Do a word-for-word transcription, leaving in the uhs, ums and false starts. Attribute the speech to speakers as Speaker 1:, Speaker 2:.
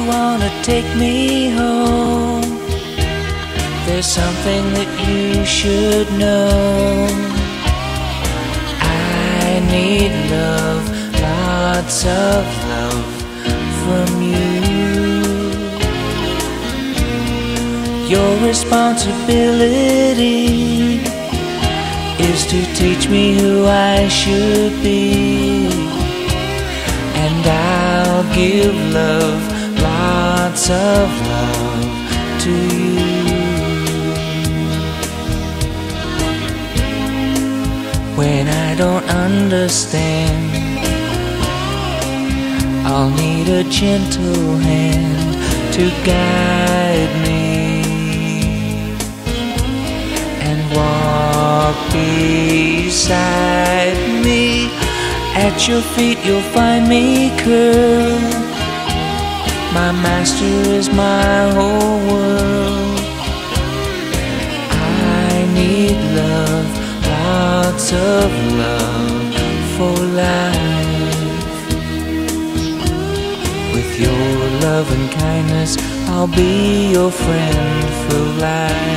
Speaker 1: wanna take me home. There's something that you should know. I need love, lots of love from you. Your responsibility is to teach me who I should be, and I'll give love, lots of love to you. When I don't understand, I'll need a gentle hand to guide me, and walk beside me. At your feet you'll find me curled. My master is my whole world. I need love, lots of love for life. With your love and kindness, I'll be your friend for life.